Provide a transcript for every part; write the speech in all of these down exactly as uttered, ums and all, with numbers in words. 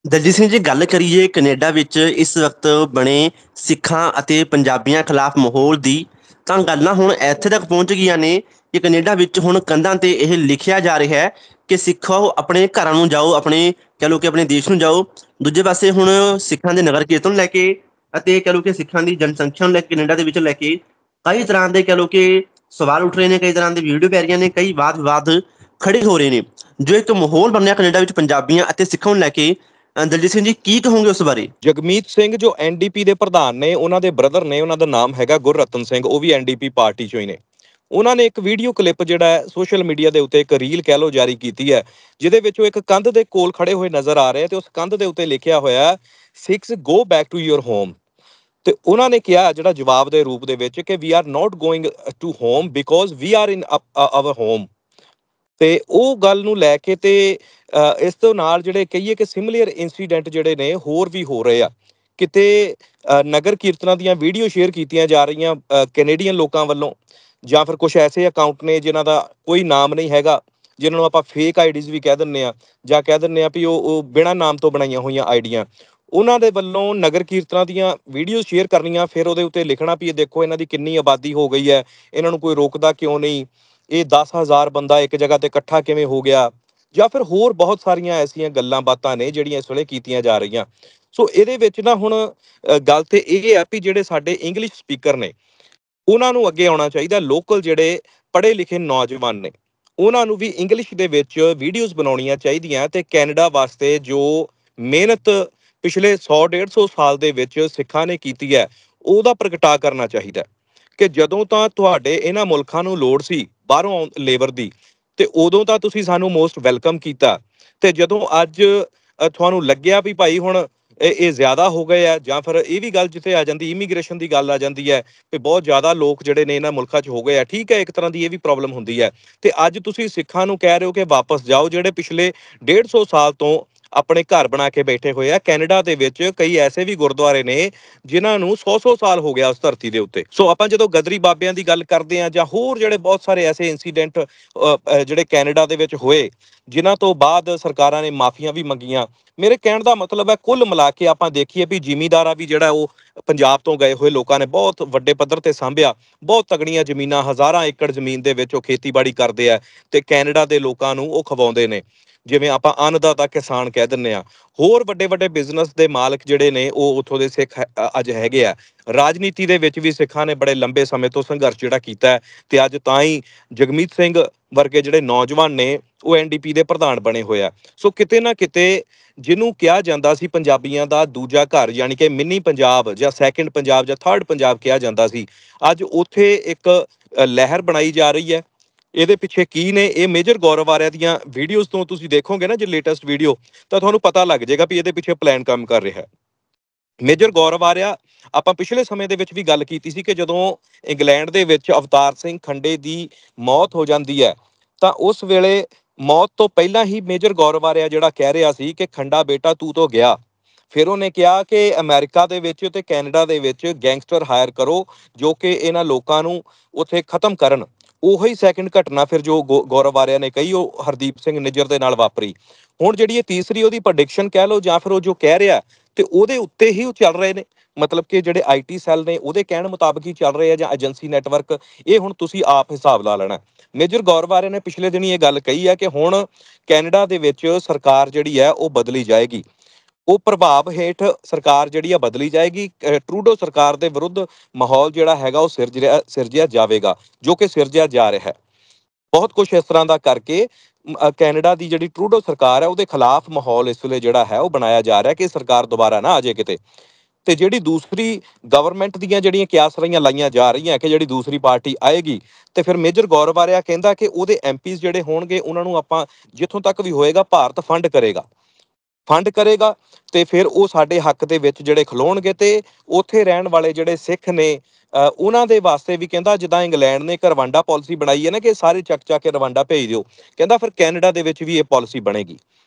ਦਲਜੀਤ ਸਿੰਘ ਜੀ, ਗੱਲ ਕਰੀਏ ਕੈਨੇਡਾ ਵਿੱਚ ਇਸ ਵਕਤ ਬਣੇ ਸਿੱਖਾਂ ਅਤੇ ਪੰਜਾਬੀਆਂ ਖਿਲਾਫ ਮਾਹੌਲ ਦੀ, ਤਾਂ ਗੱਲਾਂ ਹੁਣ ਇੱਥੇ ਤੱਕ ਪਹੁੰਚ ਗਈਆਂ ਨੇ ਕਿ ਕੈਨੇਡਾ ਵਿੱਚ ਹੁਣ ਕੰਧਾਂ 'ਤੇ ਇਹ ਲਿਖਿਆ ਜਾ ਰਿਹਾ ਹੈ ਕਿ ਸਿੱਖੋ ਆਪਣੇ ਘਰਾਂ ਨੂੰ ਜਾਓ, ਆਪਣੇ ਕਹਿ ਲਓ ਕਿ ਆਪਣੇ ਦੇਸ਼ ਨੂੰ ਜਾਓ। ਦੂਜੇ ਪਾਸੇ ਹੁਣ ਸਿੱਖਾਂ ਦੇ ਨਗਰ ਕੀਰਤਨ ਨੂੰ ਲੈ ਕੇ ਅਤੇ ਕਹਿ ਲਓ ਕਿ ਸਿੱਖਾਂ ਦੀ ਜਨਸੰਖਿਆ ਨੂੰ ਲੈ ਕੇ ਕੈਨੇਡਾ ਦੇ ਵਿੱਚ ਲੈ ਕੇ ਕਈ ਤਰ੍ਹਾਂ ਦੇ ਕਹਿ ਲਓ ਕਿ ਸਵਾਲ ਉੱਠ ਰਹੇ ਨੇ, ਕਈ ਤਰ੍ਹਾਂ ਦੀ ਵੀਡੀਓ ਪੈ ਰਹੀਆਂ ਨੇ, ਕਈ ਵਾਦ ਵਿਵਾਦ ਖੜੇ ਹੋ ਰਹੇ ਨੇ। ਜੋ ਇੱਕ ਮਾਹੌਲ ਬਣਿਆ ਕੈਨੇਡਾ ਵਿੱਚ ਪੰਜਾਬੀਆਂ ਅਤੇ ਸਿੱਖਾਂ ਨੂੰ ਲੈ ਕੇ, ਅ, ਦਲਜੀਤ ਸਿੰਘ ਜੀ ਕੀ ਕਹੋਗੇ ਉਸ ਬਾਰੇ? ਜਗਮੀਤ ਸਿੰਘ ਜੋ ਐਨ ਡੀ ਪੀ ਦੇ ਪ੍ਰਧਾਨ ਨੇ, ਉਹਨਾਂ ਦੇ ਬ੍ਰਦਰ ਨੇ, ਉਹਨਾਂ ਦਾ ਨਾਮ ਹੈਗਾ ਗੁਰਰਤਨ ਸਿੰਘ, ਉਹ ਵੀ ਐਨ ਡੀ ਪੀ ਪਾਰਟੀ ਚੋਂ ਹੀ ਨੇ। ਉਹਨਾਂ ਨੇ ਇੱਕ ਵੀਡੀਓ ਕਲਿੱਪ ਜਿਹੜਾ ਹੈ ਸੋਸ਼ਲ ਮੀਡੀਆ ਦੇ ਉੱਤੇ, ਇੱਕ ਰੀਲ ਕਹਿ ਲਓ, ਜਾਰੀ ਕੀਤੀ ਹੈ, ਜਿਹਦੇ ਵਿੱਚ ਉਹ ਇੱਕ ਕੰਧ ਦੇ ਕੋਲ ਖੜੇ ਹੋਏ ਨਜ਼ਰ ਆ ਰਹੇ ਤੇ ਉਸ ਕੰਧ ਦੇ ਉੱਤੇ ਲਿਖਿਆ ਹੋਇਆ Sikhs go back to your home. ਤੇ ਉਹਨਾਂ ਨੇ ਕਿਹਾ ਜਿਹੜਾ ਜਵਾਬ ਦੇ ਰੂਪ ਦੇ ਵਿੱਚ ਕਿ we are not going to home because we are in our home. ਤੇ ਉਹ ਗੱਲ ਨੂੰ ਲੈ ਕੇ ਤੇ ਅ, ਇਸ ਤੋਂ ਨਾਲ ਜਿਹੜੇ ਕਹੀਏ ਕਿ ਸਿਮੀਲਰ ਇੰਸੀਡੈਂਟ ਜਿਹੜੇ ਨੇ ਹੋਰ ਵੀ ਹੋ ਰਹੇ ਆ। ਕਿਤੇ ਅ, ਨਗਰ ਕੀਰਤਨਾਂ ਦੀਆਂ ਵੀਡੀਓ ਸ਼ੇਅਰ ਕੀਤੀਆਂ ਜਾ ਰਹੀਆਂ ਅ, ਕੈਨੇਡੀਅਨ ਲੋਕਾਂ ਵੱਲੋਂ, ਜਾਂ ਫਿਰ ਕੁਝ ਐਸੇ ਅਕਾਊਂਟ ਨੇ ਜਿਨ੍ਹਾਂ ਦਾ ਕੋਈ ਨਾਮ ਨਹੀਂ ਹੈਗਾ, ਜਿਨ੍ਹਾਂ ਨੂੰ ਆਪਾਂ ਫੇਕ ਆਈਡੀਜ਼ ਵੀ ਕਹਿ ਦਿੰਦੇ ਆ, ਜਾਂ ਕਹਿ ਦਿੰਦੇ ਆ ਵੀ ਉਹ ਉਹ ਬਿਨਾਂ ਨਾਮ ਤੋਂ ਬਣਾਈਆਂ ਹੋਈਆਂ ਆਈਡੀਆਂ। ਉਹਨਾਂ ਦੇ ਵੱਲੋਂ ਨਗਰ ਕੀਰਤਨਾਂ ਦੀਆਂ ਵੀਡੀਓ ਸ਼ੇਅਰ ਕਰਨੀਆਂ, ਫਿਰ ਉਹਦੇ ਉੱਤੇ ਲਿਖਣਾ ਵੀ ਇਹ ਦੇਖੋ ਇਹਨਾਂ ਦੀ ਕਿੰਨੀ ਆਬਾਦੀ ਹੋ ਗਈ ਹੈ, ਇਹਨਾਂ ਨੂੰ ਕੋਈ ਰੋਕਦਾ ਕਿਉਂ ਨਹੀਂ, ਇਹ ਦਸ ਹਜ਼ਾਰ ਬੰਦਾ ਇੱਕ ਜਗ੍ਹਾ ਤੇ ਇਕੱਠਾ ਕਿਵੇਂ ਹੋ ਗਿਆ, ਜਾਂ ਫਿਰ ਹੋਰ ਬਹੁਤ ਸਾਰੀਆਂ ਐਸੀਆਂ ਗੱਲਾਂ ਬਾਤਾਂ ਨੇ ਜਿਹੜੀਆਂ ਇਸ ਵੇਲੇ ਕੀਤੀਆਂ ਜਾ ਰਹੀਆਂ। ਸੋ ਇਹਦੇ ਵਿੱਚ ਨਾ ਹੁਣ ਅ, ਗੱਲ ਤੇ ਇਹ ਆ ਵੀ ਜਿਹੜੇ ਸਾਡੇ ਇੰਗਲਿਸ਼ ਸਪੀਕਰ ਨੇ, ਉਹਨਾਂ ਨੂੰ ਅੱਗੇ ਆਉਣਾ ਚਾਹੀਦਾ। ਲੋਕਲ ਜਿਹੜੇ ਪੜ੍ਹੇ ਲਿਖੇ ਨੌਜਵਾਨ ਨੇ, ਉਹਨਾਂ ਨੂੰ ਵੀ ਇੰਗਲਿਸ਼ ਦੇ ਵਿੱਚ ਵੀਡੀਓਜ਼ ਬਣਾਉਣੀਆਂ ਚਾਹੀਦੀਆਂ ਤੇ ਕੈਨੇਡਾ ਵਾਸਤੇ ਜੋ ਮਿਹਨਤ ਪਿਛਲੇ ਸੌ ਡੇਢ ਸੌ ਸਾਲ ਦੇ ਵਿੱਚ ਸਿੱਖਾਂ ਨੇ ਕੀਤੀ ਹੈ, ਉਹਦਾ ਪ੍ਰਗਟਾ ਕਰਨਾ ਚਾਹੀਦਾ ਕਿ ਜਦੋਂ ਤਾਂ ਤੁਹਾਡੇ ਇਹਨਾਂ ਮੁਲਕਾਂ ਨੂੰ ਲੋੜ ਸੀ ਬਾਹਰੋਂ ਲੇਬਰ ਦੀ, ਤੇ ਉਦੋਂ ਤਾਂ ਤੁਸੀਂ ਸਾਨੂੰ ਮੋਸਟ ਵੈਲਕਮ ਕੀਤਾ। ਤੇ ਜਦੋਂ ਅੱਜ ਅ, ਤੁਹਾਨੂੰ ਲੱਗਿਆ ਵੀ ਭਾਈ ਹੁਣ ਇਹ ਇਹ ਜ਼ਿਆਦਾ ਹੋ ਗਏ ਆ, ਜਾਂ ਫਿਰ ਇਹ ਵੀ ਗੱਲ ਜਿੱਥੇ ਆ ਜਾਂਦੀ, ਇਮੀਗ੍ਰੇਸ਼ਨ ਦੀ ਗੱਲ ਆ ਜਾਂਦੀ ਹੈ ਵੀ ਬਹੁਤ ਜ਼ਿਆਦਾ ਲੋਕ ਜਿਹੜੇ ਨੇ ਇਹਨਾਂ ਮੁਲਕਾਂ 'ਚ ਹੋ ਗਏ ਆ। ਠੀਕ ਹੈ, ਇੱਕ ਤਰ੍ਹਾਂ ਦੀ ਇਹ ਵੀ ਪ੍ਰੋਬਲਮ ਹੁੰਦੀ ਹੈ। ਤੇ ਅੱਜ ਤੁਸੀਂ ਸਿੱਖਾਂ ਨੂੰ ਕਹਿ ਰਹੇ ਹੋ ਕਿ ਵਾਪਸ ਜਾਓ, ਜਿਹੜੇ ਪਿਛਲੇ ਡੇਢ ਸੌ ਸਾਲ ਤੋਂ ਆਪਣੇ ਘਰ ਬਣਾ ਕੇ ਬੈਠੇ ਹੋਏ ਆ। ਕੈਨੇਡਾ ਦੇ ਵਿੱਚ ਕਈ ਐਸੇ ਵੀ ਗੁਰਦੁਆਰੇ ਨੇ ਜਿਨ੍ਹਾਂ ਨੂੰ ਸੌ ਸੌ ਸਾਲ ਹੋ ਗਿਆ ਉਸ ਧਰਤੀ ਦੇ ਉੱਤੇ। ਸੋ ਆਪਾਂ ਜਦੋਂ ਗਦਰੀ ਬਾਬਿਆਂ ਦੀ ਗੱਲ ਕਰਦੇ ਹਾਂ, ਜਾਂ ਹੋਰ ਜਿਹੜੇ ਬਹੁਤ ਸਾਰੇ ਐਸੇ ਇੰਸੀਡੈਂਟ ਜਿਹੜੇ ਕੈਨੇਡਾ ਦੇ ਵਿੱਚ ਹੋਏ, ਜਿਨ੍ਹਾਂ ਤੋਂ ਬਾਅਦ ਸਰਕਾਰਾਂ ਨੇ ਮਾਫੀਆਂ ਵੀ ਮੰਗੀਆਂ, ਮੇਰੇ ਕਹਿਣ ਦਾ ਮਤਲਬ ਹੈ ਕੁੱਲ ਮਿਲਾ ਕੇ ਆਪਾਂ ਦੇਖੀਏ ਵੀ ਜ਼ਿਮੀਂਦਾਰਾ ਵੀ ਜਿਹੜਾ ਉਹ ਪੰਜਾਬ ਤੋਂ ਗਏ ਹੋਏ ਲੋਕਾਂ ਨੇ ਬਹੁਤ ਵੱਡੇ ਪੱਧਰ ਤੇ ਸਾਂਭਿਆ। ਬਹੁਤ ਤਗੜੀਆਂ ਜ਼ਮੀਨਾਂ, ਹਜ਼ਾਰਾਂ ਏਕੜ ਜ਼ਮੀਨ ਦੇ ਵਿੱਚ ਉਹ ਖੇਤੀਬਾੜੀ ਕਰਦੇ ਆ ਤੇ ਕੈਨੇਡਾ ਦੇ ਲੋਕਾਂ ਨੂੰ ਉਹ ਖਵਾਉਂਦੇ ਨੇ, ਜਿਵੇਂ ਆਪਾਂ ਅੰਨਦਾਤਾ ਕਿਸਾਨ ਕਹਿ ਦਿੰਦੇ ਆ। ਹੋਰ ਵੱਡੇ ਵੱਡੇ ਬਿਜ਼ਨਸ ਦੇ ਮਾਲਕ ਜਿਹੜੇ ਨੇ ਉਹ ਉੱਥੋਂ ਦੇ ਸਿੱਖ ਹੈ- ਅ- ਅੱਜ ਹੈਗੇ ਆ। ਰਾਜਨੀਤੀ ਦੇ ਵਿੱਚ ਵੀ ਸਿੱਖਾਂ ਨੇ ਬੜੇ ਲੰਬੇ ਸਮੇਂ ਤੋਂ ਸੰਘਰਸ਼ ਜਿਹੜਾ ਕੀਤਾ ਹੈ, ਤੇ ਅੱਜ ਤਾਂ ਹੀ ਜਗਮੀਤ ਸਿੰਘ ਵਰਗੇ ਜਿਹੜੇ ਨੌਜਵਾਨ ਨੇ ਉਹ ਐਨ ਡੀ ਪੀ ਦੇ ਪ੍ਰਧਾਨ ਬਣੇ ਹੋਏ ਆ। ਸੋ ਕਿਤੇ ਨਾ ਕਿਤੇ ਜਿਹਨੂੰ ਕਿਹਾ ਜਾਂਦਾ ਸੀ ਪੰਜਾਬੀਆਂ ਦਾ ਦੂਜਾ ਘਰ, ਯਾਨੀ ਕਿ ਮਿੰਨੀ ਪੰਜਾਬ ਜਾਂ ਸੈਕਿੰਡ ਪੰਜਾਬ ਜਾਂ ਥਰਡ ਪੰਜਾਬ ਕਿਹਾ ਜਾਂਦਾ ਸੀ, ਅੱਜ ਉੱਥੇ ਇੱਕ ਅ, ਲਹਿਰ ਬਣਾਈ ਜਾ ਰਹੀ ਹੈ। ਇਹਦੇ ਪਿੱਛੇ ਕੀ ਨੇ, ਇਹ ਮੇਜਰ ਗੌਰਵ ਆਰਿਆ ਦੀਆਂ ਵੀਡੀਓਜ਼ ਤੋਂ ਤੁਸੀਂ ਦੇਖੋਗੇ ਨਾ ਜੇ ਲੇਟੈਸਟ ਵੀਡੀਓ, ਤਾਂ ਤੁਹਾਨੂੰ ਪਤਾ ਲੱਗ ਜਾਏਗਾ ਵੀ ਇਹਦੇ ਪਿੱਛੇ ਪਲਾਨ ਕੰਮ ਕਰ ਰਿਹਾ ਹੈ। ਮੇਜਰ ਗੌਰਵ ਆਰਿਆ, ਆਪਾਂ ਪਿਛਲੇ ਸਮੇਂ ਦੇ ਵਿੱਚ ਵੀ ਗੱਲ ਕੀਤੀ ਸੀ ਕਿ ਜਦੋਂ ਇੰਗਲੈਂਡ ਦੇ ਵਿੱਚ ਅਵਤਾਰ ਸਿੰਘ ਖੰਡੇ ਦੀ ਮੌਤ ਹੋ ਜਾਂਦੀ ਹੈ, ਤਾਂ ਉਸ ਵੇਲੇ ਮੌਤ ਤੋਂ ਪਹਿਲਾਂ ਹੀ ਮੇਜਰ ਗੌਰਵ ਆਰਿਆ ਜਿਹੜਾ ਕਹਿ ਰਿਹਾ ਸੀ ਕਿ ਖੰਡਾ ਬੇਟਾ ਤੂੰ ਤੋਂ ਗਿਆ। ਫਿਰ ਉਹਨੇ ਕਿਹਾ ਕਿ ਅਮਰੀਕਾ ਦੇ ਵਿੱਚ ਤੇ ਕੈਨੇਡਾ ਦੇ ਵਿੱਚ ਗੈਂਗਸਟਰ ਹਾਇਰ ਕਰੋ ਜੋ ਕਿ ਇਹਨਾਂ ਲੋਕਾਂ ਨੂੰ ਉੱਥੇ ਖਤਮ ਕਰਨ। ਉਹੀ ਸੈਕਿੰਡ ਘਟਨਾ ਫਿਰ ਜੋ ਗੌ- ਗੌਰਵ ਆਰਿਆ ਨੇ ਕਹੀ, ਉਹ ਹਰਦੀਪ ਸਿੰਘ ਨਿੱਜਰ ਦੇ ਨਾਲ ਵਾਪਰੀ। ਹੁਣ ਜਿਹੜੀ ਇਹ ਤੀਸਰੀ ਉਹਦੀ ਪ੍ਰੈਡਿਕਸ਼ਨ ਕਹਿ ਲਓ, ਜਾਂ ਫਿਰ ਉਹ ਜੋ ਕਹਿ ਰਿਹਾ, ਤੇ ਉਹਦੇ ਉੱਤੇ ਹੀ ਉਹ ਚੱਲ ਰਹੇ ਨੇ। ਮਤਲਬ ਕਿ ਜਿਹੜੇ ਆਈ ਟੀ ਸੈੱਲ ਨੇ ਉਹਦੇ ਕਹਿਣ ਮੁਤਾਬਕ ਹੀ ਚੱਲ ਰਹੇ ਆ, ਜਾਂ ਏਜੰਸੀ ਨੈਟਵਰਕ, ਇਹ ਹੁਣ ਤੁਸੀਂ ਆਪ ਹਿਸਾਬ ਲਾ ਲੈਣਾ। ਮੇਜਰ ਗੌਰਵ ਆਰਿਆ ਨੇ ਪਿਛਲੇ ਦਿਨੀ ਇਹ ਗੱਲ ਕਹੀ ਹੈ ਕਿ ਹੁਣ ਕੈਨੇਡਾ ਦੇ ਵਿੱਚ ਸਰਕਾਰ ਜਿਹੜੀ ਹੈ ਉਹ ਬਦਲੀ ਜਾਏਗੀ। ਉਹ ਪ੍ਰਭਾਵ ਹੇਠ ਸਰਕਾਰ ਜਿਹੜੀ ਆ ਬਦਲੀ ਜਾਏਗੀ। ਅਹ ਟਰੂਡੋ ਸਰਕਾਰ ਦੇ ਵਿਰੁੱਧ ਮਾਹੌਲ ਜਿਹੜਾ ਹੈਗਾ ਉਹ ਸਿਰਜਿਆ ਸਿਰਜਿਆ ਜਾਵੇਗਾ, ਜੋ ਕਿ ਸਿਰਜਿਆ ਜਾ ਰਿਹਾ ਹੈ। ਬਹੁਤ ਕੁਝ ਇਸ ਤਰ੍ਹਾਂ ਦਾ ਕਰਕੇ ਮ, ਅ, ਕੈਨੇਡਾ ਦੀ ਜਿਹੜੀ ਟਰੂਡੋ ਸਰਕਾਰ ਹੈ ਉਹਦੇ ਖਿਲਾਫ ਮਾਹੌਲ ਇਸ ਵੇਲੇ ਜਿਹੜਾ ਹੈ ਉਹ ਬਣਾਇਆ ਜਾ ਰਿਹਾ ਕਿ ਸਰਕਾਰ ਦੁਬਾਰਾ ਨਾ ਆ ਜਾਏ ਕਿਤੇ। ਤੇ ਜਿਹੜੀ ਦੂਸਰੀ ਗਵਰਨਮੈਂਟ ਦੀਆਂ ਜਿਹੜੀਆਂ ਕਿਆਸਰੀਆਂ ਲਾਈਆਂ ਜਾ ਰਹੀਆਂ ਕਿ ਜਿਹੜੀ ਦੂਸਰੀ ਪਾਰਟੀ ਆਏਗੀ, ਤੇ ਫਿਰ ਮੇਜਰ ਗੌਰਵ ਆਰਿਆ ਕਹਿੰਦਾ ਕਿ ਉਹਦੇ ਐਮ ਪੀਜ਼ ਜਿਹੜੇ ਹੋਣਗੇ ਉਹਨਾਂ ਨੂੰ ਆਪਾਂ ਜਿੱਥੋਂ ਤੱਕ ਵੀ ਹੋਏਗਾ ਭਾਰਤ ਫੰਡ ਕਰੇਗਾ ਫੰਡ ਕਰੇਗਾ ਤੇ ਫਿਰ ਉਹ ਸਾਡੇ ਹੱਕ ਦੇ ਵਿੱਚ ਜਿਹੜੇ ਖਲੋਣਗੇ। ਤੇ ਉੱਥੇ ਰਹਿਣ ਵਾਲੇ ਜਿਹੜੇ ਸਿੱਖ ਨੇ, ਅਹ ਉਹਨਾਂ ਦੇ ਵਾਸਤੇ ਵੀ ਕਹਿੰਦਾ ਜਿੱਦਾਂ ਇੰਗਲੈਂਡ ਨੇ ਇੱਕ ਰਵਾਂਡਾ ਪਾਲਿਸੀ ਬਣਾਈ ਹੈ ਨਾ ਕਿ ਸਾਰੇ ਚੱਕ ਚੱਕ ਕੇ ਰਵਾਂਡਾ ਭੇਜ ਦਿਓ, ਕਹਿੰਦਾ ਫਿਰ ਕੈਨੇਡਾ ਦੇ ਵਿੱਚ ਵੀ ਇਹ ਪਾਲਿਸੀ ਬਣੇਗੀ।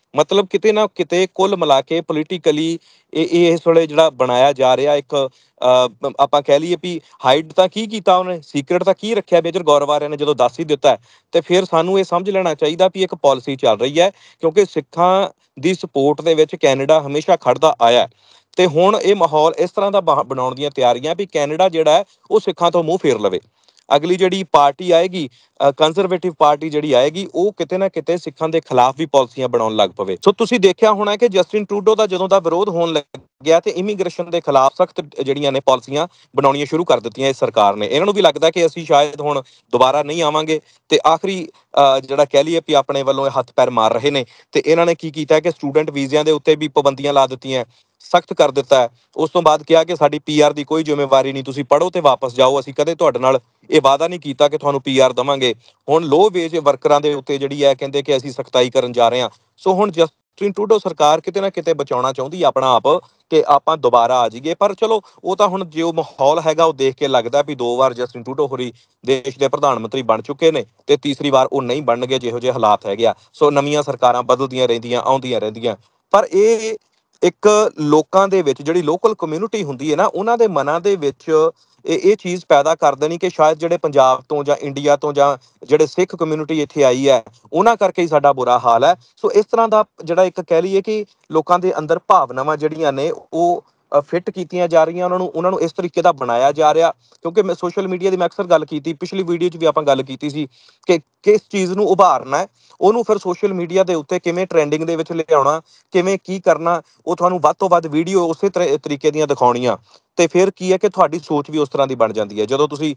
ਮਤਲਬ ਕਿਤੇ ਨਾ ਕਿਤੇ ਕੁੱਲ ਮਿਲਾ ਕੇ ਪੋਲੀਟੀਕਲੀ ਇਹ ਇਹ ਇਸ ਵੇਲੇ ਜਿਹੜਾ ਬਣਾਇਆ ਜਾ ਰਿਹਾ ਇੱਕ ਅਹ, ਆਪਾਂ ਕਹਿ ਲਈਏ ਵੀ ਹਾਈਡ ਤਾਂ ਕੀ ਕੀਤਾ ਉਹਨੇ, ਸੀਕ੍ਰੇਟ ਤਾਂ ਕੀ ਰੱਖਿਆ ਮੇਜਰ ਗੌਰਵ ਆਰਿਆ ਨੇ ਜਦੋਂ ਦੱਸ ਹੀ ਦਿੱਤਾ ਹੈ, ਤੇ ਫਿਰ ਸਾਨੂੰ ਇਹ ਸਮਝ ਲੈਣਾ ਚਾਹੀਦਾ ਵੀ ਇੱਕ ਪਾਲਿਸੀ ਚੱਲ ਰਹੀ ਹੈ, ਕਿਉਂਕਿ ਸਿੱਖਾਂ ਦੀ ਸਪੋਰਟ ਦੇ ਵਿੱਚ ਕੈਨੇਡਾ ਹਮੇਸ਼ਾ ਖੜਦਾ ਆਇਆ ਹੈ। ਤੇ ਹੁਣ ਇਹ ਮਾਹੌਲ ਇਸ ਤਰ੍ਹਾਂ ਦਾ ਬਣਾ- ਬਣਾਉਣ ਦੀਆਂ ਤਿਆਰੀਆਂ ਵੀ ਕੈਨੇਡਾ ਜਿਹੜਾ ਹੈ ਉਹ ਸਿੱਖਾਂ ਤੋਂ ਮੂੰਹ ਫੇਰ ਲਵੇ। ਅਗਲੀ ਜਿਹੜੀ ਪਾਰਟੀ ਆਏਗੀ, ਕੰਜ਼ਰਵੇਟਿਵ ਪਾਰਟੀ ਜਿਹੜੀ ਆਏਗੀ, ਉਹ ਕਿਤੇ ਨਾ ਕਿਤੇ ਸਿੱਖਾਂ ਦੇ ਖਿਲਾਫ ਵੀ ਪਾਲਿਸੀਆਂ ਬਣਾਉਣ ਲੱਗ ਪਵੇ। ਸੋ ਤੁਸੀਂ ਦੇਖਿਆ ਹੋਣਾ ਕਿ ਜਸਟਿਨ ਟਰੂਡੋ ਦਾ ਜਦੋਂ ਦਾ ਵਿਰੋਧ ਹੋਣ ਲੱਗਿਆ ਤੇ ਇਮੀਗ੍ਰੇਸ਼ਨ ਦੇ ਖਿਲਾਫ ਸਖਤ ਜਿਹੜੀਆਂ ਨੇ ਪਾਲਿਸੀਆਂ ਬਣਾਉਣੀਆਂ ਸ਼ੁਰੂ ਕਰ ਦਿੱਤੀਆਂ ਇਸ ਸਰਕਾਰ ਨੇ। ਇਹਨਾਂ ਨੂੰ ਵੀ ਲੱਗਦਾ ਕਿ ਅਸੀਂ ਸ਼ਾਇਦ ਹੁਣ ਦੁਬਾਰਾ ਨਹੀਂ ਆਵਾਂਗੇ, ਤੇ ਆਖਰੀ ਅਹ, ਜਿਹੜਾ ਕਹਿ ਲਈਏ ਵੀ ਆਪਣੇ ਵੱਲੋਂ ਇਹ ਹੱਥ ਪੈਰ ਮਾਰ ਰਹੇ ਨੇ। ਤੇ ਇਹਨਾਂ ਨੇ ਕੀ ਕੀਤਾ ਕਿ ਸਟੂਡੈਂਟ ਵੀਜ਼ਿਆਂ ਦੇ ਉੱਤੇ ਵੀ ਪਾਬੰਦੀਆਂ ਲਾ ਦਿੱਤੀਆਂ, ਸਖਤ ਕਰ ਦਿੱਤਾ ਹੈ। ਉਸ ਤੋਂ ਬਾਅਦ ਕਿਹਾ ਕਿ ਸਾਡੀ ਪੀ ਆਰ ਦੀ ਕੋਈ ਜ਼ਿੰਮੇਵਾਰੀ ਨਹੀਂ, ਤੁਸੀਂ ਪੜ੍ਹੋ ਤੇ ਵਾਪਸ ਜਾਓ, ਅਸੀਂ ਕਦੇ ਤੁਹਾਡੇ ਨਾਲ ਇਹ ਵਾਅਦਾ ਨਹੀਂ ਕੀਤਾ ਕਿ ਤੁਹਾਨੂੰ ਪੀ ਆਰ ਦੇਵਾਂਗੇ। ਹੁਣ ਲੋ ਵੇਜ ਵਰਕਰਾਂ ਦੇ ਉੱਤੇ ਜਿਹੜੀ ਹੈ ਕਹਿੰਦੇ ਕਿ ਅਸੀਂ ਸਖਤਾਈ ਕਰਨ ਜਾ ਰਹੇ ਹਾਂ। ਸੋ ਹੁਣ ਜਸਟਿਨ ਟਰੂਡੋ ਸਰਕਾਰ ਕਿਤੇ ਨਾ ਕਿਤੇ ਬਚਾਉਣਾ ਚਾਹੁੰਦੀ ਆਪਣਾ ਆਪ ਕਿ ਆਪਾਂ ਦੁਬਾਰਾ ਆ ਜਾਈਏ, ਪਰ ਚਲੋ ਉਹ ਤਾਂ ਹੁਣ ਜੋ ਮਾਹੌਲ ਹੈਗਾ ਉਹ ਦੇਖ ਕੇ ਲੱਗਦਾ ਵੀ ਦੋ ਵਾਰ ਜਸਟਿਨ ਟਰੂਡੋ ਹੋਰੀ ਦੇਸ਼ ਦੇ ਪ੍ਰਧਾਨ ਮੰਤਰੀ ਬਣ ਚੁੱਕੇ ਨੇ, ਤੇ ਤੀਸਰੀ ਵਾਰ ਉਹ ਨਹੀਂ ਬਣਨਗੇ ਜਿਹੋ ਜਿਹੇ ਹਾਲਾਤ ਹੈਗੇ ਆ। ਸੋ ਨਵੀਆਂ ਸਰਕਾਰਾਂ ਬਦਲਦੀਆਂ ਰਹਿੰਦੀਆਂ, ਆਉਂਦੀਆਂ ਰਹਿੰਦੀਆਂ, ਪਰ ਇਹ ਇੱਕ ਲੋਕਾਂ ਦੇ ਵਿੱਚ ਜਿਹੜੀ ਲੋਕਲ ਕਮਿਊਨਿਟੀ ਹੁੰਦੀ ਹੈ ਨਾ, ਉਹਨਾਂ ਦੇ ਮਨਾਂ ਦੇ ਵਿੱਚ ਇਹ ਇਹ ਚੀਜ਼ ਪੈਦਾ ਕਰ ਦੇਣੀ ਕਿ ਸ਼ਾਇਦ ਜਿਹੜੇ ਪੰਜਾਬ ਤੋਂ ਜਾਂ ਇੰਡੀਆ ਤੋਂ ਜਾਂ ਜਿਹੜੇ ਸਿੱਖ ਕਮਿਊਨਿਟੀ ਇੱਥੇ ਆਈ ਹੈ ਉਹਨਾਂ ਕਰਕੇ ਹੀ ਸਾਡਾ ਬੁਰਾ ਹਾਲ ਹੈ। ਸੋ ਇਸ ਤਰ੍ਹਾਂ ਦਾ ਜਿਹੜਾ ਇੱਕ ਕਹਿ ਲਈਏ ਕਿ ਲੋਕਾਂ ਦੇ ਅੰਦਰ ਭਾਵਨਾਵਾਂ ਜਿਹੜੀਆਂ ਨੇ ਉਹ ਫਿੱਟ ਕੀਤੀਆਂ ਜਾ ਰਹੀਆਂ, ਉਹਨਾਂ ਨੂੰ ਉਹਨਾਂ ਨੂੰ ਇਸ ਤਰੀਕੇ ਦਾ ਬਣਾਇਆ ਜਾ ਰਿਹਾ। ਕਿਉਂਕਿ ਮੈਂ ਸੋਸ਼ਲ ਮੀਡੀਆ ਦੀ ਮੈਂ ਅਕਸਰ ਗੱਲ ਕੀਤੀ, ਪਿਛਲੀ ਵੀਡੀਓ 'ਚ ਵੀ ਆਪਾਂ ਗੱਲ ਕੀਤੀ ਸੀ ਕਿ ਕਿਸ ਚੀਜ਼ ਨੂੰ ਉਭਾਰਨਾ ਹੈ, ਉਹਨੂੰ ਫਿਰ ਸੋਸ਼ਲ ਮੀਡੀਆ ਦੇ ਉੱਤੇ ਕਿਵੇਂ ਟ੍ਰੈਂਡਿੰਗ ਦੇ ਵਿੱਚ ਲਿਆਉਣਾ, ਕਿਵੇਂ ਕੀ ਕਰਨਾ, ਉਹ ਤੁਹਾਨੂੰ ਵੱਧ ਤੋਂ ਵੱਧ ਵੀਡੀਓ ਉਸੇ ਤਰ੍ਹਾਂ ਤਰੀਕੇ ਦੀਆਂ ਦਿਖਾਉਣੀਆਂ। ਤੇ ਫਿਰ ਕੀ ਹੈ ਕਿ ਤੁਹਾਡੀ ਸੋਚ ਵੀ ਉਸ ਤਰ੍ਹਾਂ ਦੀ ਬਣ ਜਾਂਦੀ ਹੈ। ਜਦੋਂ ਤੁਸੀਂ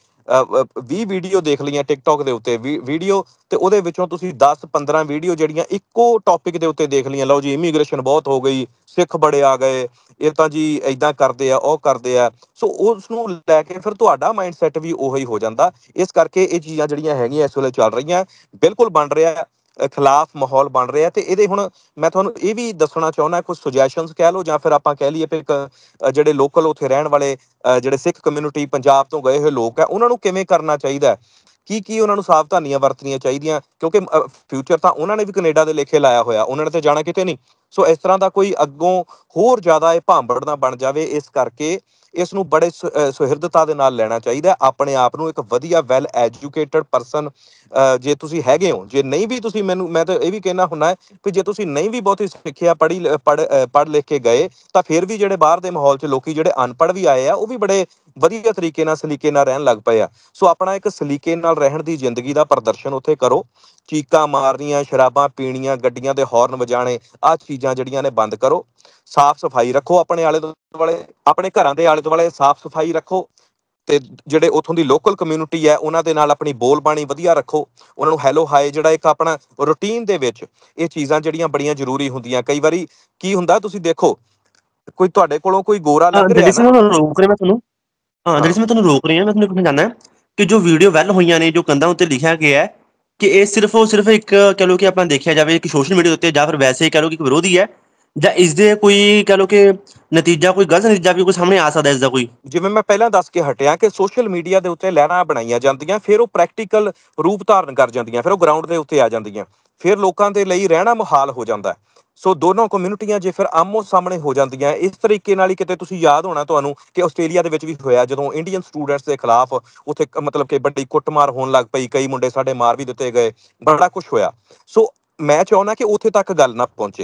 ਵੀਹ ਵੀਡੀਓ ਦੇਖ ਲਈਆਂ ਟਿਕਟੋਕ ਦੇ ਉੱਤੇ ਵੀਡੀਓ, ਤੇ ਉਹਦੇ ਵਿੱਚੋਂ ਤੁਸੀਂ ਦਸ ਪੰਦਰਾਂ ਵੀਡੀਓ ਜਿਹੜੀਆਂ ਇੱਕੋ ਟੌਪਿਕ ਦੇ ਉੱਤੇ ਦੇਖ ਲਈਆਂ, ਲਓ ਜੀ ਇਮੀਗ੍ਰੇਸ਼ਨ ਬਹੁਤ ਹੋ ਗਈ, ਸਿੱਖ ਬੜੇ ਆ ਗਏ, ਇਹ ਤਾਂ ਜੀ ਏਦਾਂ ਕਰਦੇ ਆ, ਉਹ ਕਰਦੇ ਆ। ਸੋ ਉਸ ਨੂੰ ਲੈ ਕੇ ਫਿਰ ਤੁਹਾਡਾ ਮਾਈਂਡ ਸੈਟ ਵੀ ਉਹੀ ਹੋ ਜਾਂਦਾ। ਇਸ ਕਰਕੇ ਇਹ ਚੀਜ਼ਾਂ ਜਿਹੜੀਆਂ ਹੈਗੀਆਂ ਇਸ ਵੇਲੇ ਚੱਲ ਰਹੀਆਂ, ਬਿਲਕੁਲ ਬਣ ਰਿਹਾ ਖਿਲਾਫ ਮਾਹੌਲ ਬਣ ਰਿਹਾ। ਤੇ ਇਹਦੇ ਹੁਣ ਮੈਂ ਤੁਹਾਨੂੰ ਇਹ ਵੀ ਦੱਸਣਾ ਚਾਹੁੰਦਾ, ਕੁਝ ਸੁਜੈਸ਼ਨਸ ਕਹਿ ਲਓ ਜਾਂ ਫਿਰ ਆਪਾਂ ਕਹਿ ਲਈਏ ਫਿਰ ਜਿਹੜੇ ਲੋਕਲ ਉੱਥੇ ਰਹਿਣ ਵਾਲੇ ਜਿਹੜੇ ਸਿੱਖ ਕਮਿਊਨਿਟੀ ਪੰਜਾਬ ਤੋਂ ਗਏ ਹੋਏ ਲੋਕ ਹੈ, ਉਹਨਾਂ ਨੂੰ ਕਿਵੇਂ ਕਰਨਾ ਚਾਹੀਦਾ, ਕੀ ਕੀ ਉਹਨਾਂ ਨੂੰ ਸਾਵਧਾਨੀਆਂ ਵਰਤਣੀਆਂ ਚਾਹੀਦੀਆਂ, ਕਿਉਂਕਿ ਫਿਊਚਰ ਤਾਂ ਉਹਨਾਂ ਨੇ ਵੀ ਕੈਨੇਡਾ ਦੇ ਲੇਖੇ ਲਾਇਆ ਹੋਇਆ, ਉਹਨਾਂ ਨੇ ਤੇ ਜਾਣਾ ਕਿਤੇ ਨਹੀਂ। ਸੋ ਇਸ ਤਰ੍ਹਾਂ ਦਾ ਕੋਈ ਅੱਗੋਂ ਹੋਰ ਜ਼ਿਆਦਾ ਇਹ ਭਾਂਬੜ ਨਾ ਬਣ ਜਾਵੇ, ਇਸ ਕਰਕੇ ਇਸ ਨੂੰ ਬੜੇ ਸੁਹਿਰਦਤਾ ਦੇ ਨਾਲ ਲੈਣਾ ਚਾਹੀਦਾ। ਆਪਣੇ ਆਪ ਨੂੰ ਇੱਕ ਵਧੀਆ ਵੈਲ ਐਜੂਕੇਟਡ ਪਰਸਨ ਜੇ ਤੁਸੀਂ ਹੈਗੇ ਹੋ, ਜੇ ਨਹੀਂ ਵੀ ਤੁਸੀਂ, ਮੈਨੂੰ ਮੈਂ ਤਾਂ ਇਹ ਵੀ ਕਹਿਣਾ ਹੁੰਦਾ ਕਿ ਜੇ ਤੁਸੀਂ ਨਹੀਂ ਵੀ ਬਹੁਤੀ ਸਿੱਖਿਆ ਪੜ੍ਹੀ ਪੜ੍ਹ ਪੜ੍ਹ ਲਿਖ ਕੇ ਗਏ, ਤਾਂ ਫਿਰ ਵੀ ਜਿਹੜੇ ਬਾਹਰ ਦੇ ਮਾਹੌਲ 'ਚ ਲੋਕੀ ਜਿਹੜੇ ਅਨਪੜ੍ਹ ਵੀ ਆਏ ਆ, ਉਹ ਵੀ ਬੜੇ ਵਧੀਆ ਤਰੀਕੇ ਨਾਲ ਸਲੀਕੇ ਨਾਲ ਰਹਿਣ ਲੱਗ ਪਏ ਆ। ਸੋ ਆਪਣਾ ਇੱਕ ਸਲੀਕੇ ਨਾਲ ਰਹਿਣ ਦੀ ਜ਼ਿੰਦਗੀ ਦਾ ਪ੍ਰਦਰਸ਼ਨ ਉੱਥੇ ਕਰੋ। ਚੀਕਾਂ ਮਾਰਨੀਆਂ, ਸ਼ਰਾਬਾਂ ਪੀਣੀਆਂ, ਗੱਡੀਆਂ ਦੇ ਹੌਰਨ ਵਜਾਣੇ, ਆਹ ਚੀਜ਼ਾਂ ਜਿਹੜੀਆਂ ਨੇ ਬੰਦ ਕਰੋ। ਸਾਫ਼ ਸਫਾਈ ਰੱਖੋ ਆਪਣੇ ਆਲੇ ਦੁਆਲੇ, ਆਪਣੇ ਘਰਾਂ ਦੇ ਆਲੇ ਦੁਆਲੇ ਸਾਫ਼ ਸਫਾਈ ਰੱਖੋ। ਤੇ ਜਿਹੜੇ ਉੱਥੋਂ ਦੀ ਲੋਕਲ ਕਮਿਊਨਿਟੀ ਹੈ ਉਹਨਾਂ ਦੇ ਨਾਲ ਆਪਣੀ ਬੋਲ ਬਾਣੀ ਵਧੀਆ ਰੱਖੋ, ਉਹਨਾਂ ਨੂੰ ਹੈਲੋ ਹਾਏ ਜਿਹੜਾ ਇੱਕ ਆਪਣਾ ਰੂਟੀਨ ਦੇ ਵਿੱਚ ਇਹ ਚੀਜ਼ਾਂ ਜਿਹੜੀਆਂ ਬੜੀਆਂ ਜ਼ਰੂਰੀ ਹੁੰਦੀਆਂ। ਕਈ ਵਾਰੀ ਕੀ ਹੁੰਦਾ ਤੁਸੀਂ ਦੇਖੋ, ਕੋਈ ਤੁਹਾਡੇ ਕੋਲੋਂ ਕੋਈ ਗੋਰਾ ਲੰਘ ਰਿਹਾ ਦਰਅਸਲ ਨਾ, ਮੈਂ ਰੋਕ ਰਿਹਾ ਮੈਂ ਤੁਹਾਨੂੰ ਹਾਂ ਹਾਂ ਦਰਅਸਲ ਮੈਂ ਤੁਹਾਨੂੰ ਰੋਕ ਰਿਹਾ, ਮੈਂ ਤੁਹਾਨੂੰ ਪੁੱਛਣਾ ਚਾਹੁੰਦਾ ਕਿ ਜੋ ਵੀਡੀਓ ਵਾਇਰਲ ਹੋਈਆਂ ਨੇ, ਜੋ ਕੰਧਾਂ ਉੱਤੇ ਲਿਖਿਆ ਗਿਆ ਹੈ ਕਿ ਇਹ ਸਿਰਫ ਉਹ ਸਿਰਫ ਇੱਕ ਕਹਿ ਲਓ ਕਿ ਆਪਾਂ ਦੇਖਿਆ ਜਾਵੇ ਕਿ ਸੋਸ਼ਲ ਮੀਡੀਆ ਉੱਤੇ ਜਾਂ ਫਿਰ ਵੈਸੇ ਕਹਿ ਲਓ ਕਿ ਇੱਕ ਵਿਰੋਧੀ ਹੈ, ਜਾਂ ਇਸਦੇ ਕੋਈ ਕਹਿ ਲਓ ਕਿ ਨਤੀਜਾ, ਕੋਈ ਗਲਤ ਨਤੀਜਾ ਵੀ ਕੋਈ ਸਾਹਮਣੇ ਆ ਸਕਦਾ ਇਸਦਾ ਕੋਈ। ਜਿਵੇਂ ਮੈਂ ਪਹਿਲਾਂ ਦੱਸ ਕੇ ਹਟਿਆ ਕਿ ਸੋਸ਼ਲ ਮੀਡੀਆ ਦੇ ਉੱਤੇ ਲਹਿਰਾਂ ਬਣਾਈਆਂ ਜਾਂਦੀਆਂ, ਫਿਰ ਉਹ ਪ੍ਰੈਕਟੀਕਲ ਰੂਪ ਧਾਰਨ ਕਰ ਜਾਂਦੀਆਂ, ਫਿਰ ਉਹ ਗਰਾਊਂਡ ਦੇ ਉੱਤੇ ਆ ਜਾਂਦੀਆਂ, ਫਿਰ ਲੋਕਾਂ ਦੇ ਲਈ ਰਹਿਣਾ ਮੁਹਾਲ ਹੋ ਜਾਂਦਾ। ਸੋ ਦੋਨੋਂ ਕਮਿਊਨਿਟੀਆਂ ਜੇ ਫਿਰ ਆਮੋ ਸਾਹਮਣੇ ਹੋ ਜਾਂਦੀਆਂ ਇਸ ਤਰੀਕੇ ਨਾਲ ਹੀ, ਕਿਤੇ ਤੁਸੀਂ ਯਾਦ ਹੋਣਾ ਤੁਹਾਨੂੰ ਕਿ ਆਸਟ੍ਰੇਲੀਆ ਦੇ ਵਿੱਚ ਵੀ ਹੋਇਆ, ਜਦੋਂ ਇੰਡੀਅਨ ਸਟੂਡੈਂਟਸ ਦੇ ਖਿਲਾਫ ਉੱਥੇ ਮਤਲਬ ਕਿ ਵੱਡੀ ਕੁੱਟਮਾਰ ਹੋਣ ਲੱਗ ਪਈ, ਕਈ ਮੁੰਡੇ ਸਾਡੇ ਮਾਰ ਵੀ ਦਿੱਤੇ ਗਏ, ਬੜਾ ਕੁਛ ਹੋਇਆ। ਸੋ ਮੈਂ ਚਾਹੁੰਦਾ ਕਿ ਉੱਥੇ ਤੱਕ ਗੱਲ ਨਾ ਪਹੁੰਚੇ।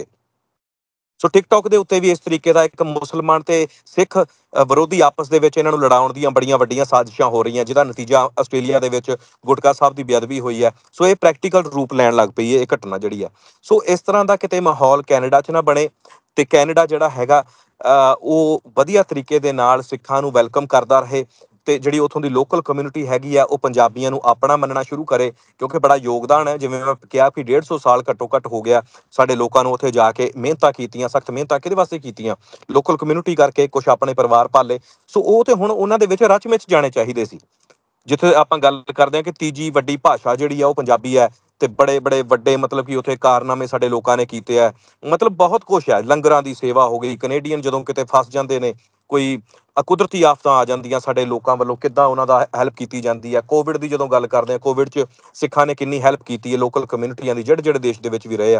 ਸੋ ਟਿਕਟੋਕ ਦੇ ਉੱਤੇ ਵੀ ਇਸ ਤਰੀਕੇ ਦਾ ਇੱਕ ਮੁਸਲਮਾਨ ਤੇ ਸਿੱਖ ਵਿਰੋਧੀ ਆਪਸ ਦੇ ਵਿੱਚ ਇਹਨਾਂ ਨੂੰ ਲੜਾਉਣ ਦੀਆਂ ਬੜੀਆਂ ਵੱਡੀਆਂ ਸਾਜ਼ਿਸ਼ਾਂ ਹੋ ਰਹੀਆਂ, ਜਿਹਦਾ ਨਤੀਜਾ ਆਸਟ੍ਰੇਲੀਆ ਦੇ ਵਿੱਚ ਗੁਟਕਾ ਸਾਹਿਬ ਦੀ ਬੇਅਦਬੀ ਹੋਈ ਹੈ। ਸੋ ਇਹ ਪ੍ਰੈਕਟੀਕਲ ਰੂਪ ਲੈਣ ਲੱਗ ਪਈ ਹੈ ਇਹ ਘਟਨਾ ਜਿਹੜੀ ਹੈ। ਸੋ ਇਸ ਤਰ੍ਹਾਂ ਦਾ ਕਿਤੇ ਮਾਹੌਲ ਕੈਨੇਡਾ 'ਚ ਨਾ ਬਣੇ, ਤੇ ਕੈਨੇਡਾ ਜਿਹੜਾ ਹੈਗਾ ਉਹ ਵਧੀਆ ਤਰੀਕੇ ਦੇ ਨਾਲ ਸਿੱਖਾਂ ਨੂੰ ਵੈਲਕਮ ਕਰਦਾ ਰਹੇ, ਤੇ ਜਿਹੜੀ ਉੱਥੋਂ ਦੀ ਲੋਕਲ ਕਮਿਊਨਿਟੀ ਹੈਗੀ ਆ ਉਹ ਪੰਜਾਬੀਆਂ ਨੂੰ ਆਪਣਾ ਮੰਨਣਾ ਸ਼ੁਰੂ ਕਰੇ, ਕਿਉਂਕਿ ਬੜਾ ਯੋਗਦਾਨ ਹੈ। ਜਿਵੇਂ ਮੈਂ ਕਿਹਾ ਕਿ ਡੇਢ ਸੌ ਸਾਲ ਘੱਟੋ ਘੱਟ ਹੋ ਗਿਆ ਸਾਡੇ ਲੋਕਾਂ ਨੂੰ ਉੱਥੇ ਜਾ ਕੇ ਮਿਹਨਤਾਂ ਕੀਤੀਆਂ, ਸਖਤ ਮਿਹਨਤਾਂ ਕਿਹਦੇ ਵਾਸਤੇ ਕੀਤੀਆਂ, ਲੋਕਲ ਕਮਿਊਨਿਟੀ ਕਰਕੇ, ਕੁਛ ਆਪਣੇ ਪਰਿਵਾਰ ਪਾਲੇ। ਸੋ ਉਹ ਤੇ ਹੁਣ ਉਹਨਾਂ ਦੇ ਵਿੱਚ ਰਚ ਮਿਚ ਜਾਣੇ ਚਾਹੀਦੇ ਸੀ। ਜਿੱਥੇ ਆਪਾਂ ਗੱਲ ਕਰਦੇ ਹਾਂ ਕਿ ਤੀਜੀ ਵੱਡੀ ਭਾਸ਼ਾ ਜਿਹੜੀ ਆ ਉਹ ਪੰਜਾਬੀ ਹੈ, ਤੇ ਬੜੇ ਬੜੇ ਵੱਡੇ ਮਤਲਬ ਕਿ ਉੱਥੇ ਕਾਰਨਾਮੇ ਸਾਡੇ ਲੋਕਾਂ ਨੇ ਕੀਤੇ ਹੈ, ਮਤਲਬ ਬਹੁਤ ਕੁਛ ਹੈ। ਲੰਗਰਾਂ ਦੀ ਸੇਵਾ ਹੋ ਗਈ, ਕੈਨੇਡੀਅਨ ਜਦੋਂ ਕਿਤੇ ਫਸ ਜਾਂਦੇ ਨੇ, ਕੋਈ ਕੁਦਰਤੀ ਆਫਤਾਂ ਆ ਜਾਂਦੀਆਂ, ਸਾਡੇ ਲੋਕਾਂ ਵੱਲੋਂ ਕਿੱਦਾਂ ਉਹਨਾਂ ਦਾ ਹੈਲਪ ਕੀਤੀ ਜਾਂਦੀ ਹੈ। ਕੋਵਿਡ ਦੀ ਜਦੋਂ ਗੱਲ ਕਰਦੇ ਹਾਂ, ਕੋਵਿਡ 'ਚ ਸਿੱਖਾਂ ਨੇ ਕਿੰਨੀ ਹੈਲਪ ਕੀਤੀ ਹੈ ਲੋਕਲ ਕਮਿਊਨਿਟੀਆਂ ਦੀ, ਜਿਹੜੇ ਜਿਹੜੇ ਦੇਸ਼ ਦੇ ਵਿੱਚ ਵੀ ਰਹੇ ਆ।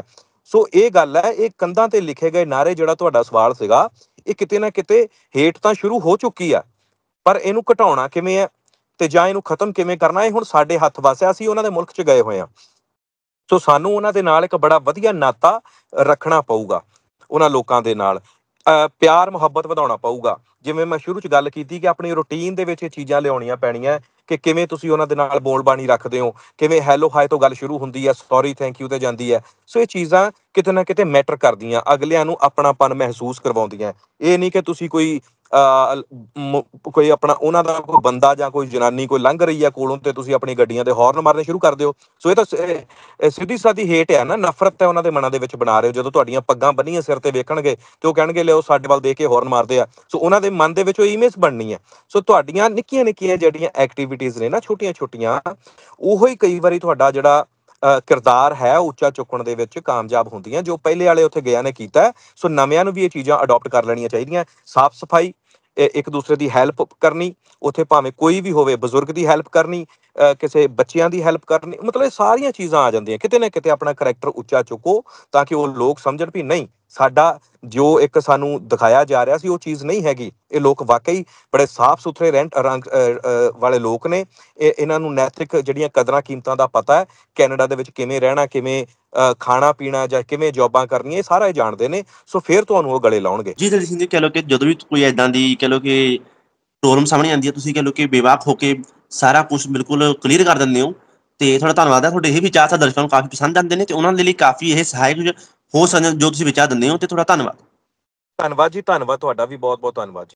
ਸੋ ਇਹ ਗੱਲ ਹੈ, ਇਹ ਕੰਧਾਂ ਤੇ ਲਿਖੇ ਗਏ ਨਾਅਰੇ, ਜਿਹੜਾ ਤੁਹਾਡਾ ਸਵਾਲ ਸੀਗਾ, ਇਹ ਕਿਤੇ ਨਾ ਕਿਤੇ ਹੇਠ ਤਾਂ ਸ਼ੁਰੂ ਹੋ ਚੁੱਕੀ ਆ, ਪਰ ਇਹਨੂੰ ਘਟਾਉਣਾ ਕਿਵੇਂ ਹੈ ਤੇ ਜਾਂ ਇਹਨੂੰ ਖਤਮ ਕਿਵੇਂ ਕਰਨਾ, ਇਹ ਹੁਣ ਸਾਡੇ ਹੱਥ ਵੱਸ ਹੈ। ਅਸੀਂ ਉਹਨਾਂ ਦੇ ਮੁਲਕ 'ਚ ਗਏ ਹੋਏ ਹਾਂ, ਸੋ ਸਾਨੂੰ ਉਹਨਾਂ ਦੇ ਨਾਲ ਇੱਕ ਬੜਾ ਵਧੀਆ ਨਾਤਾ ਰੱਖਣਾ ਪਊਗਾ, ਉਹਨਾਂ ਲੋਕਾਂ ਦੇ ਨਾਲ ਅਹ ਪਿਆਰ ਮੁਹੱਬਤ ਵਧਾਉਣਾ ਪਊਗਾ। ਜਿਵੇਂ ਮੈਂ ਸ਼ੁਰੂ 'ਚ ਗੱਲ ਕੀਤੀ ਕਿ ਆਪਣੀ ਰੂਟੀਨ ਦੇ ਵਿੱਚ ਇਹ ਚੀਜ਼ਾਂ ਲਿਆਉਣੀਆਂ ਪੈਣੀਆਂ, ਕਿ ਕਿਵੇਂ ਤੁਸੀਂ ਉਹਨਾਂ ਦੇ ਨਾਲ ਬੋਲ ਬਾਣੀ ਰੱਖਦੇ ਹੋ, ਕਿਵੇਂ ਹੈਲੋ ਹਾਏ ਤੋਂ ਗੱਲ ਸ਼ੁਰੂ ਹੁੰਦੀ ਹੈ, ਸੌਰੀ ਥੈਂਕ ਯੂ ਤੇ ਜਾਂਦੀ ਹੈ। ਸੋ ਇਹ ਚੀਜ਼ਾਂ ਕਿਤੇ ਨਾ ਕਿਤੇ ਮੈਟਰ ਕਰਦੀਆਂ, ਅਗਲਿਆਂ ਨੂੰ ਆਪਣਾਪਨ ਮਹਿਸੂਸ ਕਰਵਾਉਂਦੀਆਂ। ਇਹ ਨਹੀਂ ਕਿ ਤੁਸੀਂ ਕੋਈ ਅਹ ਮ- ਕੋਈ ਆਪਣਾ ਉਹਨਾਂ ਦਾ ਕੋਈ ਬੰਦਾ ਜਾਂ ਕੋਈ ਜਨਾਨੀ ਕੋਈ ਲੰਘ ਰਹੀ ਹੈ ਕੋਲੋਂ ਤੇ ਤੁਸੀਂ ਆਪਣੀ ਗੱਡੀਆਂ ਦੇ ਹਾਰਨ ਮਾਰਨੇ ਸ਼ੁਰੂ ਕਰ ਦਿਓ। ਸੋ ਇਹ ਤਾਂ ਸ- ਇਹ- ਇਹ ਸਿੱਧੀ ਸਾਦੀ ਹੇਟ ਹੈ ਨਾ, ਨਫ਼ਰਤ ਹੈ ਉਹਨਾਂ ਦੇ ਮਨਾਂ ਦੇ ਵਿੱਚ ਬਣਾ ਰਹੇ ਹੋ। ਜਦੋਂ ਤੁਹਾਡੀਆਂ ਪੱਗਾਂ ਬੰਨੀਆਂ ਸਿਰ ਤੇ ਵੇਖਣਗੇ ਤੇ ਉਹ ਕਹਿਣਗੇ ਲਿਓ ਸਾਡੇ ਵੱਲ ਦੇ ਕੇ ਹਾਰਨ ਮਾਰਦੇ ਆ, ਸੋ ਉਹਨਾਂ ਦੇ ਮਨ ਦੇ ਵਿੱਚ ਉਹ ਇਮੇਜ ਬਣਨੀ ਹੈ। ਸੋ ਤੁਹਾਡੀਆਂ ਨਿੱਕੀਆਂ ਨਿੱਕੀਆਂ ਜਿਹੜੀਆਂ ਐਕਟੀਵਿਟੀਜ਼ ਨੇ ਨਾ, ਛੋਟੀਆਂ ਛੋਟੀਆਂ, ਉਹੋ ਹੀ ਕਈ ਵਾਰੀ ਤੁਹਾਡਾ ਜਿਹੜਾ ਅਹ ਕਿਰਦਾਰ ਹੈ ਉਹ ਉੱਚਾ ਚੁੱਕਣ ਦੇ ਵਿੱਚ ਕਾਮਯਾਬ ਹੁੰਦੀਆਂ, ਜੋ ਪਹਿਲੇ ਵਾਲੇ ਉੱਥੇ ਗਿਆ ਨੇ ਕੀਤਾ ਹੈ। ਸੋ ਨਵਿਆਂ ਨੂੰ ਵੀ ਇਹ ਚੀਜ਼ਾਂ ਅਡਾਪਟ ਕਰ ਲੈਣੀਆਂ ਚਾਹੀਦੀਆਂ। ਸਾਫ਼ ਸਫਾਈ, ਇਹ ਇੱਕ ਦੂਸਰੇ ਦੀ ਹੈਲਪ ਕਰਨੀ, ਉੱਥੇ ਭਾਵੇਂ ਕੋਈ ਵੀ ਹੋਵੇ, ਬਜ਼ੁਰਗ ਦੀ ਹੈਲਪ ਕਰਨੀ, ਅਹ ਕਿਸੇ ਬੱਚਿਆਂ ਦੀ ਹੈਲਪ ਕਰਨੀ, ਮਤਲਬ ਇਹ ਸਾਰੀਆਂ ਚੀਜ਼ਾਂ ਆ ਜਾਂਦੀਆਂ। ਕਿਤੇ ਨਾ ਕਿਤੇ ਆਪਣਾ ਕਰੈਕਟਰ ਉੱਚਾ ਚੁੱਕੋ ਤਾਂ ਕਿ ਉਹ ਲੋਕ ਸਮਝਣ ਵੀ ਨਹੀਂ, ਸਾਡਾ ਜੋ ਇੱਕ ਸਾਨੂੰ ਦਿਖਾਇਆ ਜਾ ਰਿਹਾ ਸੀ ਉਹ ਚੀਜ਼ ਨਹੀਂ ਹੈਗੀ। ਇਹ ਲੋਕ ਵਾਕਈ ਬੜੇ ਸਾਫ਼ ਸੁਥਰੇ ਰਹਿਣ ਰੰਗ ਅਹ, ਅਹ, ਵਾਲੇ ਲੋਕ ਨੇ। ਇਹ ਇਹਨਾਂ ਨੂੰ ਨੈਤਿਕ ਜਿਹੜੀਆਂ ਕਦਰਾਂ ਕੀਮਤਾਂ ਦਾ ਪਤਾ ਹੈ, ਕੈਨੇਡਾ ਦੇ ਵਿੱਚ ਕਿਵੇਂ ਰਹਿਣਾ, ਕਿਵੇਂ ਅਹ, ਖਾਣਾ ਪੀਣਾ ਜਾਂ ਕਿਵੇਂ ਜੌਬਾਂ ਕਰਨੀਆਂ, ਇਹ ਸਾਰਾ ਇਹ ਜਾਣਦੇ ਨੇ। ਸੋ ਫਿਰ ਤੁਹਾਨੂੰ ਉਹ ਗਲੇ ਲਾਉਣਗੇ। ਜੀ ਦਲਜੀਤ ਸਿੰਘ ਜੀ, ਕਹਿ ਲਓ ਕਿ ਜਦੋਂ ਵੀ ਕੋਈ ਏਦਾਂ ਦੀ ਕਹਿ ਲਓ ਕਿ ਪ੍ਰੋਬਲਮ ਸਾਹਮਣੇ ਆਉਂਦੀ ਹੈ, ਤੁਸੀਂ ਕਹਿ ਲਓ ਕਿ ਬੇਵਾਕ ਹੋ ਕੇ ਸਾਰਾ ਕੁਝ ਬਿਲਕੁਲ ਕਲੀਅਰ ਕਰ ਦਿੰਦੇ ਹੋ। ਤੇ ਤੁਹਾਡਾ ਧੰਨਵਾਦ ਹੈ। ਤੁਹਾਡੇ ਇਹ ਵਿਚਾਰ ਤਾਂ ਦਰਸ਼ਕਾਂ ਨੂੰ ਕਾਫੀ ਪਸੰਦ ਆਉਂਦੇ ਨੇ ਤੇ ਉਹਨਾਂ ਦੇ ਲਈ ਕਾਫੀ ਇਹ ਸਹਾਇਕ ਹੋ ਸਕਦੇ ਜੋ ਤੁਸੀਂ ਵਿਚਾਰ ਦਿੰਦੇ ਹੋ। ਤੇ ਤੁਹਾਡਾ ਧੰਨਵਾਦ। ਧੰਨਵਾਦ ਜੀ, ਧੰਨਵਾਦ ਤੁਹਾਡਾ ਵੀ, ਬਹੁਤ ਬਹੁਤ ਧੰਨਵਾਦ ਜੀ।